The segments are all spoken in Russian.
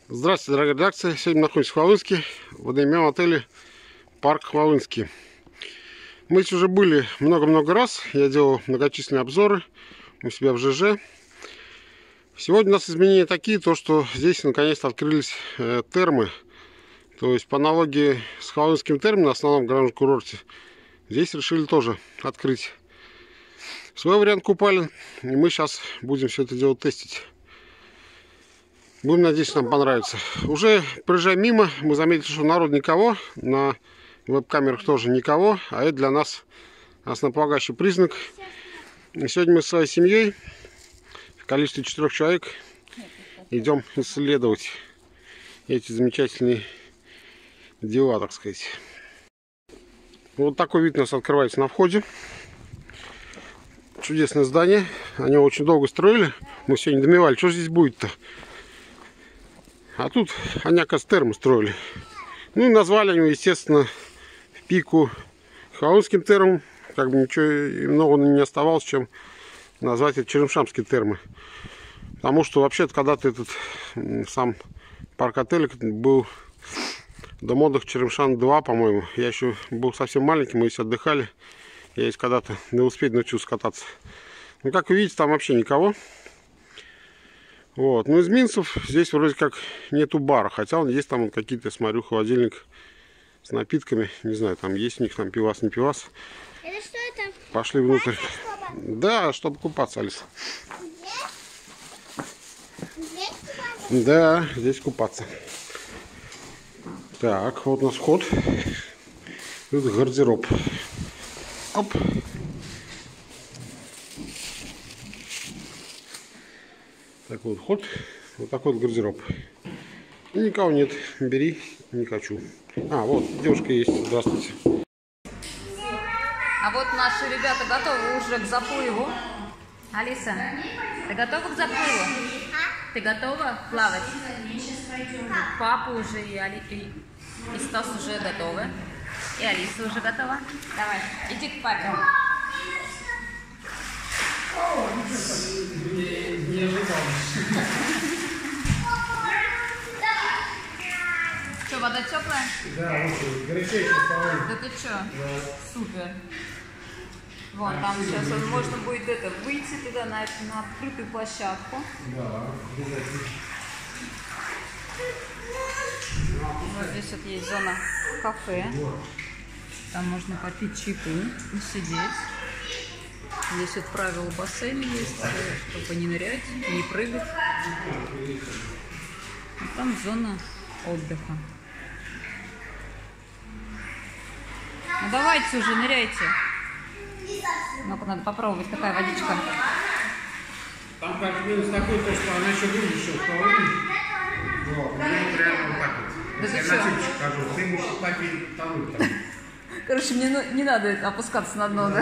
Здравствуйте, дорогая редакция. Сегодня находимся в Хвалынске, в одноименном отеле Парк Хвалынский. Мы здесь уже были много-много раз. Я делал многочисленные обзоры у себя в ЖЖ. Сегодня у нас изменения такие, то что здесь наконец-то открылись термы. То есть по аналогии с Хвалынским термом на основном горнолыжном курорте, здесь решили тоже открыть свой вариант купалин. И мы сейчас будем все это дело тестить. Будем надеяться, нам понравится. Уже проезжая мимо, мы заметили, что народ никого. На веб-камерах тоже никого. А это для нас основополагающий признак. И сегодня мы с своей семьей в количестве 4 человек идем исследовать эти замечательные дела, так сказать. Вот такой вид у нас открывается на входе. Чудесное здание. Они его очень долго строили. Мы сегодня домевали, что здесь будет-то. А тут они, оказывается, термы строили. Ну и назвали они, естественно, в пику Хвалынским термом. Как бы ничего много не оставалось, чем назвать это Черемшамские термы. Потому что вообще-то когда-то этот сам парк отеля был дом отдыха Черемшан-2, по-моему. Я еще был совсем маленький, мы здесь отдыхали. Я здесь когда-то на велосипеде научился кататься. Ну, как вы видите, там вообще никого. Вот. Ну, из минусов здесь вроде как нету бара. Хотя он есть там какие-то, смотрю, холодильник с напитками. Не знаю, там есть у них там пивас, не пивас. Это что это? Пошли внутрь. Да, чтобы купаться, Алиса. Здесь купаться? Да, здесь купаться. Так, вот у нас вход. Тут гардероб. Оп. Такой вот вход, вот такой вот гардероб. И никого нет, бери, не хочу. А, вот девушка есть, здравствуйте. А вот наши ребята готовы уже к заплыву. Алиса, ты готова к заплыву? Ты готова плавать? Папа уже и Стас уже готовы. И Алиса уже готова. Давай, иди к папе. Не ожидал. Что, вода теплая? Да, очень горячее стало. Да ты что? Да. Супер. Вон, там сейчас можно будет выйти туда на открытую площадку. Да, обязательно. Вот здесь вот есть зона кафе. Там можно попить чайку и сидеть. Здесь вот правила бассейна есть, чтобы не нырять, не прыгать. А там зона отдыха. Ну давайте уже, ныряйте. Ну-ка, надо попробовать, какая водичка. Там как минус такой, то, что она еще глубже в половину. Вот, ну реально вот так вот. Да ты я что? на типчик хожу, ты будешь так и тонуть там. Короче, мне не надо опускаться на дно, да?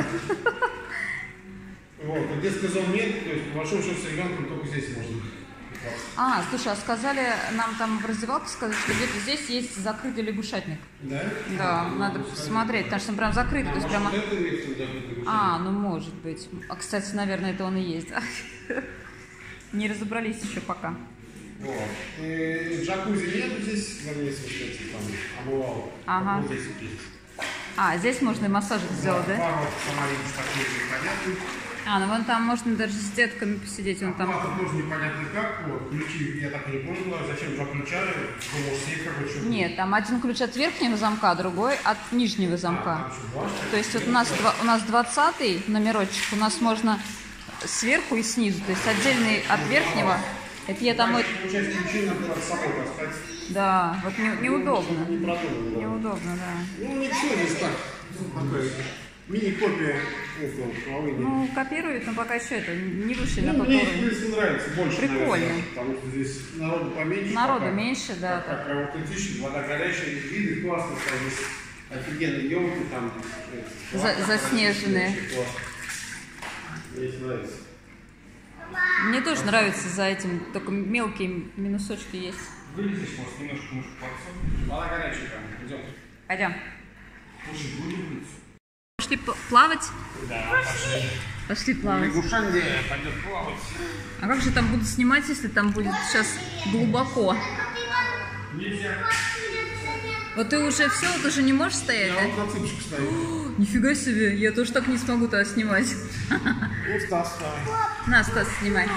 Вот, а детской зоны нет, то есть по большому счету с ребенком только здесь можно. А, слушай, а сказали нам там в раздевалке, сказали, что где-то здесь есть закрытый лягушатник. Да? Да, надо посмотреть, потому что он прям закрытый, то есть прямо... А, ну может быть. А, кстати, наверное, это он и есть. Не разобрались еще пока. Вот. Джакузи нету здесь, вернее, кстати, там омывал. Ага. Вот здесь есть. А, здесь можно и массажик сделать, да? Бар вот помолиться такой непонятный. А, ну вон там можно даже с детками посидеть, вон там. Оплата тоже непонятно как. Вот. Ключи я так и не понял, зачем два ключа. Думал, сейф какой что-то. Нет, там один ключ от верхнего замка, другой от нижнего замка. То есть вот у нас 20-й номерочек, у нас можно сверху и снизу, то есть отдельный от верхнего. Это я там... Получается, ключи надо с собой таскать. Да, вот неудобно. Не продумано, да. Неудобно, да. Ну, не все здесь так. Мини-копия этого Хвалыни. Ну, копируют, но пока еще это не вышли на Ну, тот мне, в уровень. принципе, нравится больше, Прикольно. наверное, потому что здесь народу поменьше. Народу пока. меньше, да. Как прям аутентично, вода горячая, виды классно, там здесь офигенные елки, там Заснеженные. Мне нравится. Мне тоже нравится за этим, только мелкие минусочки есть. Вылезешь, может, немножко подсунуть. Вода горячая там, идем. Пойдем. Слушай, будем Пошли плавать? Да, пошли. Пошли плавать. Лягушанье пойдет плавать. А как же там буду снимать, если там будет сейчас глубоко? Вот ты уже все, ты уже не можешь стоять, Я да? вот на цыпочку стою. Нифига себе, я тоже так не смогу тогда снимать. Ну, Стас, давай. На, Стас, снимай.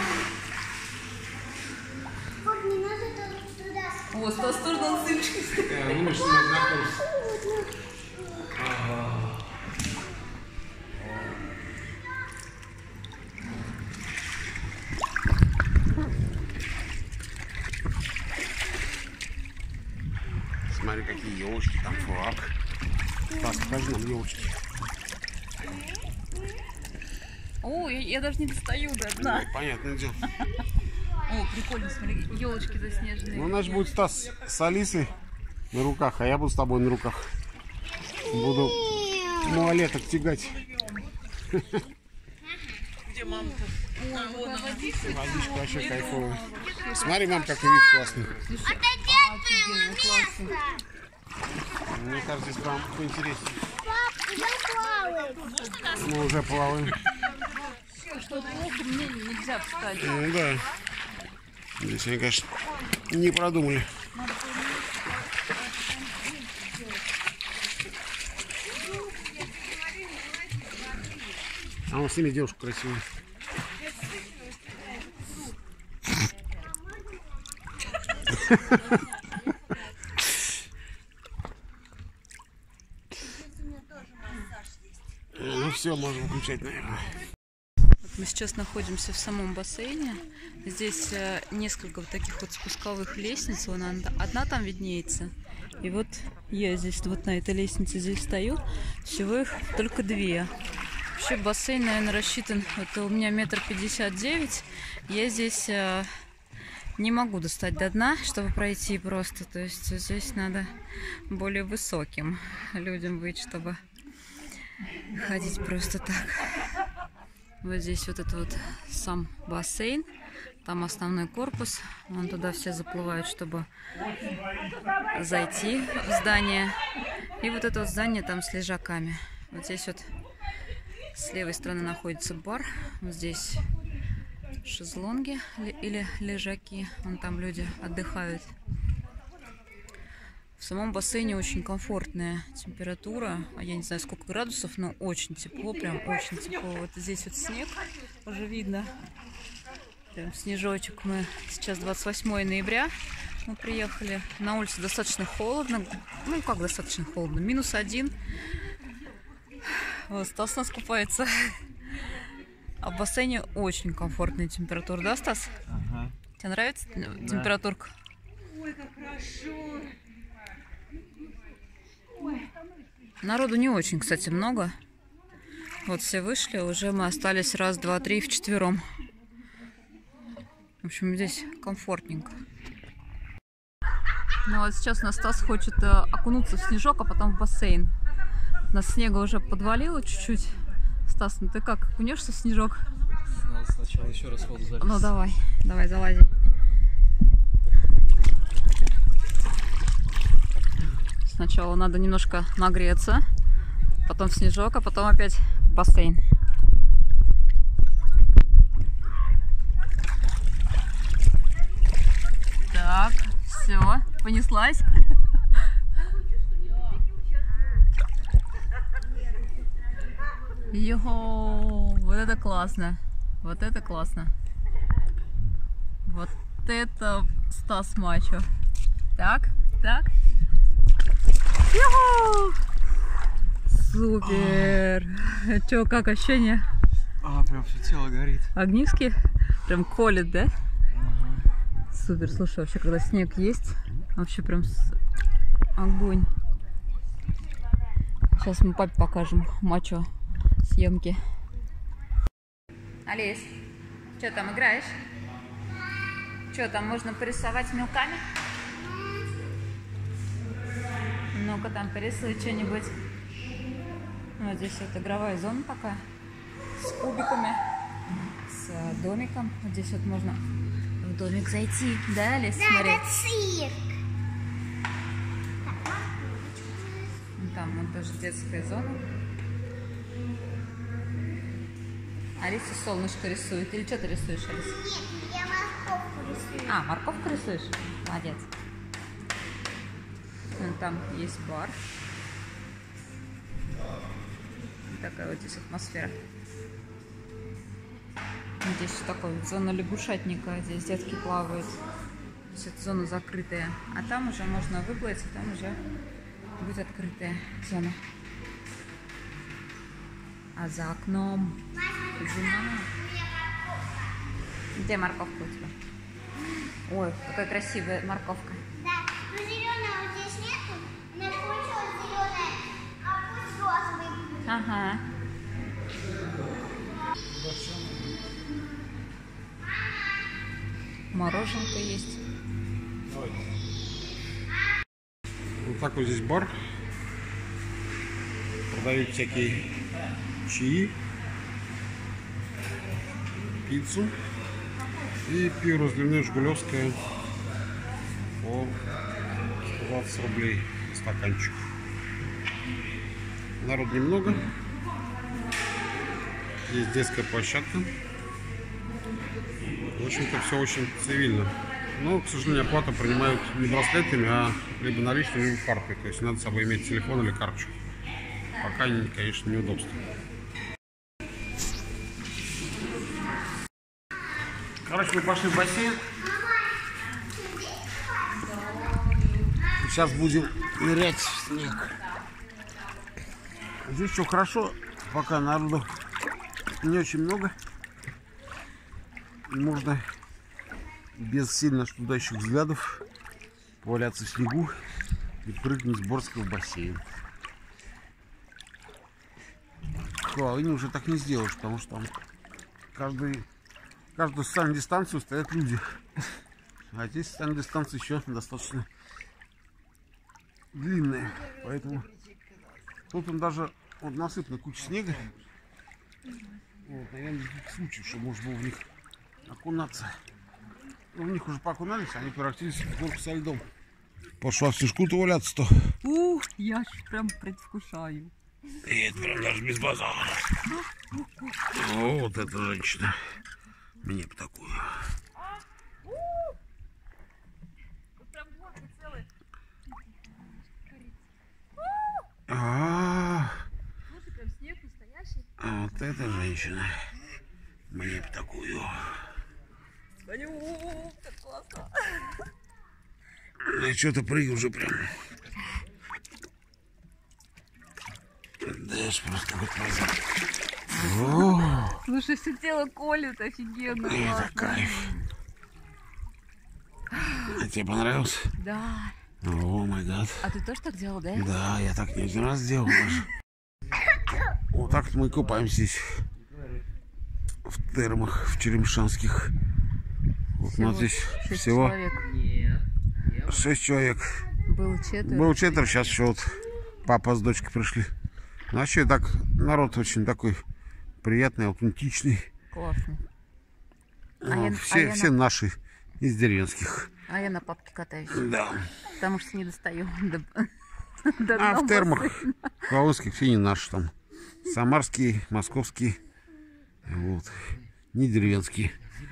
Пап, не надо туда. О, Стас тоже на цыпочке стоит. Думаешь, снимать на курс. Смотри, какие елочки, там флаг. Стас, покажи нам елочки. О, я даже не достаю до дна. Понятное дело. О, прикольно, смотри, елочки заснеженные. Ну, значит, будет Стас с Алисой на руках, а я буду с тобой на руках. Буду малолеток тягать. Где мама-то? Водичка вообще кайфовая. Смотри, мам, какой вид классный. Отойди от моего места. Мне кажется, здесь прям поинтереснее. Пап, я плаваю. Мы уже плаваем. Что плохо, мне нельзя встать. Ну да. Здесь они, конечно, не продумали. А он с ними девушку красивую. Ну все, можно выключать, наверное. Мы сейчас находимся в самом бассейне. Здесь несколько вот таких вот спусковых лестниц. Вон одна там виднеется. И вот я здесь вот на этой лестнице здесь стою. Всего их только две. Вообще бассейн, наверное, рассчитан. Это у меня 1,59 м. Я здесь не могу достать до дна, чтобы пройти просто. То есть здесь надо более высоким людям быть, чтобы ходить просто так. Вот здесь вот это вот сам бассейн. Там основной корпус. Вон туда все заплывают, чтобы зайти в здание. И вот это вот здание там с лежаками. Вот здесь вот с левой стороны находится бар. Вот здесь шезлонги или лежаки. Вон там люди отдыхают. В самом бассейне очень комфортная температура. Я не знаю, сколько градусов, но очень тепло, прям очень тепло. Вот здесь вот снег уже видно. Прям снежочек. Мы сейчас 28 ноября. Мы приехали. На улице достаточно холодно. Ну, как достаточно холодно? -1. Вот, Стас у нас купается. А в бассейне очень комфортная температура. Да, Стас? Ага. Тебе нравится температурка? Ой, как хорошо. Народу не очень, кстати, много. Вот все вышли, уже мы остались раз, два, три вчетвером. В общем, здесь комфортненько. Ну вот сейчас у нас Стас хочет окунуться в снежок, а потом в бассейн. У нас снега уже подвалило чуть-чуть. Стас, ну ты как, окунешься в снежок? Надо сначала еще раз воду залезть. Ну давай, давай, залази. Сначала надо немножко нагреться, потом снежок, а потом опять бассейн. Так, все, понеслась. Йо, вот это классно, вот это классно. Вот это Стас мачо. Так, так. Йо! Супер! Чё, как ощущение? Прям все тело горит. Огнишки? Прям колет, да? Ага. Супер, слушай, вообще, когда снег есть, вообще прям огонь. Сейчас мы папе покажем мачо съемки. Алис, что там играешь? Что там можно порисовать мелками? Ну-ка там порисуй что-нибудь. Вот здесь вот игровая зона такая. С кубиками. С домиком. Вот здесь вот можно в домик зайти. Да, Алис? Смотри. Это цирк. Там вот тоже детская зона. Алиса солнышко рисует. Или что ты рисуешь, Алиса? Нет, я морковку рисую. А, морковку рисуешь? Молодец. Вон там есть бар. Такая вот здесь атмосфера. Здесь такая вот зона лягушатника. Здесь детки плавают. Здесь это зона закрытая. А там уже можно выплыть, и там уже будет открытая зона. А за окном зима. Где морковка у тебя? Ой, какая красивая морковка. Да, но зеленого здесь нету. Она кончилась зеленая, а пусть розовый будет. Ага. Мороженка есть. Вот такой здесь бар. Продают всякие чаи, пиццу и пиво разливное жигулевское по 120 рублей стаканчик. Народ немного. Есть детская площадка. В общем-то, все очень цивильно. Но, к сожалению, оплату принимают не браслетами, а либо наличными, либо картой. То есть надо с собой иметь телефон или карточку. Пока, конечно, неудобство. Короче, мы пошли в бассейн. Сейчас будем нырять в снег. Здесь все хорошо, пока народу не очень много. И можно без сильно штудающих взглядов поваляться в снегу и прыгнуть с Борска в бассейн. В Волыни уже так не сделаешь, потому что там каждую социальную дистанцию стоят люди. А здесь социальная дистанция еще достаточно длинная. Поэтому тут он даже вот насыпана куча снега. Вот, наверное, для таких случаев, что можно было в них окунаться. Но в них уже поокунались, они превратились в горку со льдом. Пошла в снежку-то валяться-то. Я ж прям предвкушаю. И это прям даже без базара. О, вот эта женщина. Мне бы такую. А вот эта женщина. Мне бы такую. Ну что-то прыгай уже прям. Да ж просто вот назад. Слушай, все тело колет, офигенно. Это кайф. А тебе понравилось? Да. О май гад. А ты тоже так делал, да? Да, я так не один раз делал даже. Вот так мы купаемся здесь. В термах, в черемшанских. Вот у нас здесь всего 6 человек. Было четверо, сейчас еще вот папа с дочкой пришли. Ну, вообще так, народ очень такой приятный, аутентичный. Классно. Все наши из деревенских. А я на папке катаюсь. Да. Потому что не достаю А в термах волынских все не наши там. Самарские, московские. Вот. Не деревенские.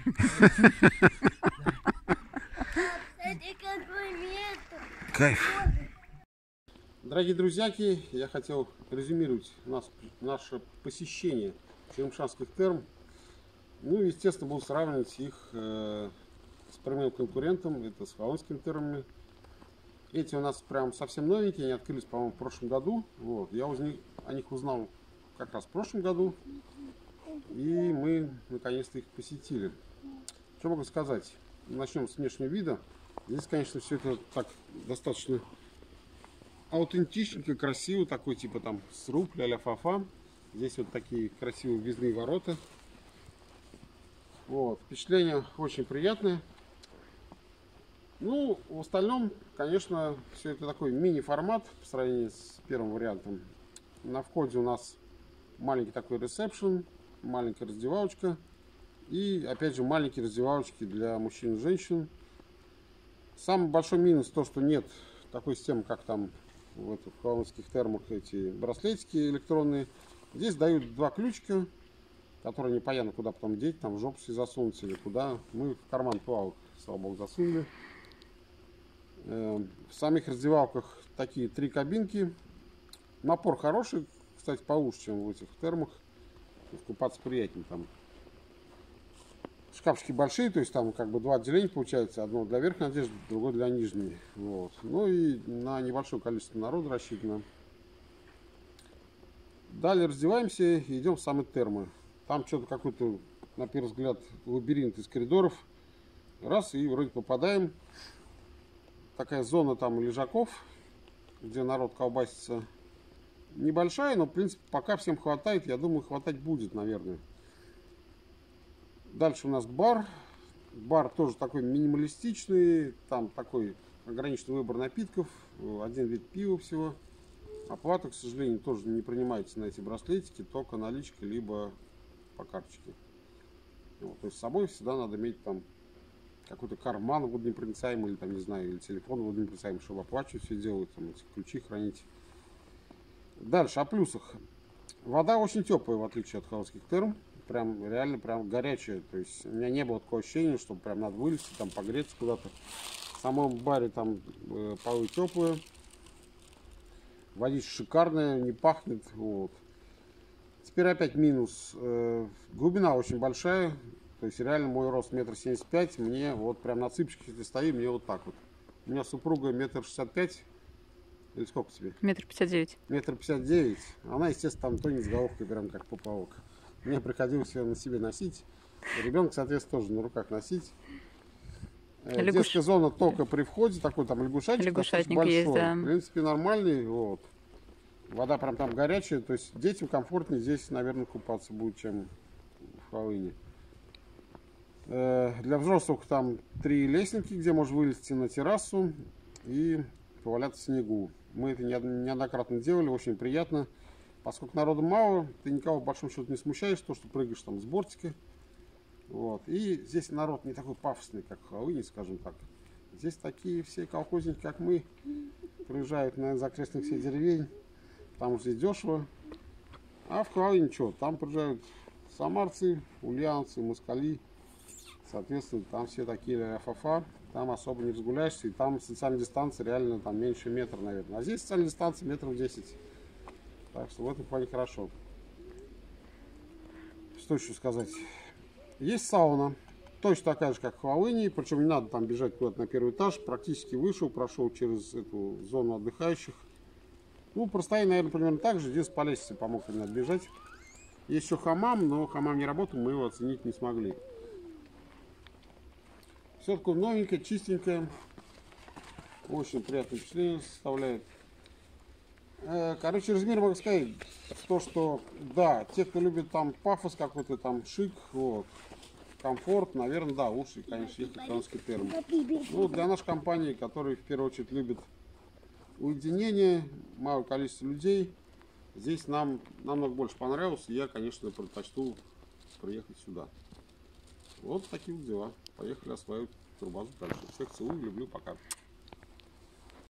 Кайф. Дорогие друзьяки, я хотел резюмировать наше посещение черемшанских терм. Ну, естественно, буду сравнивать их с прямым конкурентом, это с волынскими термами. Эти у нас прям совсем новенькие, они открылись, по-моему, в прошлом году. Вот. Я о них узнал как раз в прошлом году. И мы наконец-то их посетили. Что могу сказать? Начнем с внешнего вида. Здесь, конечно, все это так достаточно аутентичненько, красиво, такой типа там сруб, ля-ля фа-фа. Здесь вот такие красивые въездные ворота. Вот. Впечатление очень приятное. Ну, в остальном, конечно, все это такой мини-формат по сравнению с первым вариантом. На входе у нас маленький такой ресепшн, маленькая раздевалочка. И, опять же, маленькие раздевалочки для мужчин и женщин. Самый большой минус то, что нет такой системы, как там в волынских термах, эти браслетики электронные. Здесь дают два ключика, которые непонятно куда потом деть, там в жопу себе засунуть или куда. Мы в карман плавок, слава богу, засунули. В самих раздевалках такие 3 кабинки. Напор хороший, кстати, получше, чем в этих термах. Купаться приятнее там. Шкафчики большие, то есть там как бы 2 отделения получается. Одно для верхней одежды, другое для нижней. Вот. Ну и на небольшое количество народа рассчитано. Далее раздеваемся и идем в самые термы. Там что-то какой-то, на первый взгляд, лабиринт из коридоров. Раз, и вроде попадаем. Такая зона там лежаков, где народ колбасится. Небольшая, но в принципе пока всем хватает. Я думаю, хватать будет, наверное. Дальше у нас бар. Бар тоже такой минималистичный. Там такой ограниченный выбор напитков. Один вид пива всего. Оплата, к сожалению, тоже не принимается на эти браслетики. Только наличка, либо по карточке. Вот, то есть с собой всегда надо иметь там какой-то карман водонепроницаемый. Или там, не знаю, или телефон водонепроницаемый, чтобы оплачивать все делают. Там эти ключи хранить. Дальше, о плюсах. Вода очень теплая, в отличие от холодских терм. Прям реально прям горячая. То есть у меня не было такого ощущения, что прям надо вылезти, там погреться куда-то. В самом баре там полы теплые. Водичка шикарная, не пахнет. Вот. Теперь опять минус. Глубина очень большая. То есть реально мой рост 1,75 м. Мне вот прям на цыпочках, если стою, мне вот так вот. У меня супруга 1,65 м. Или сколько тебе? 1,59 м. 1,59 м. Она, естественно, там тонет с головкой, прям как поплавок. Мне приходилось ее на себе носить. Ребенка, соответственно, тоже на руках носить. Детская зона только при входе. Такой там лягушатник большой. Есть, да. В принципе, нормальный. Вот. Вода прям там горячая. То есть детям комфортнее здесь, наверное, купаться будет, чем в Хэллоуине. Для взрослых там 3 лестницы, где можно вылезти на террасу и поваляться в снегу. Мы это неоднократно делали, очень приятно. Поскольку народу мало, ты никого, по большому счету, не смущаешь, то, что прыгаешь там с бортика. Вот. И здесь народ не такой пафосный, как в Хэллоуине, скажем так. Здесь такие все колхозники, как мы, приезжают на окрестных все деревень. Там здесь дешево. А в Хэллоуине что? Там приезжают самарцы, ульяновцы, москали. Соответственно, там все такие ля-фа-фа. Там особо не разгуляешься. И там социальная дистанция реально там меньше метра, наверное. А здесь социальная дистанция метров 10. Так что в этом плане хорошо. Что еще сказать? Есть сауна. Точно такая же, как в Хэллоуине. Причем не надо там бежать куда-то на первый этаж. Практически вышел, прошел через эту зону отдыхающих. Ну, простояли, наверное, примерно так же. Здесь по лестнице помог мне отбежать. Есть еще хамам, но хамам не работал. Мы его оценить не смогли. Все такое новенькое, чистенькое. Очень приятное впечатление составляет. Короче, размер могу сказать, то, что да, те, кто любит там пафос какой-то, там шик, вот, комфорт, наверное, да, лучше, конечно, ехать в холландский терм. Ну, для нашей компании, которые в первую очередь любят уединение, малое количество людей, здесь нам намного больше понравилось, и я, конечно, предпочту приехать сюда. Вот такие вот дела. Поехали осваивать турбазу дальше. Всех целую, люблю, пока.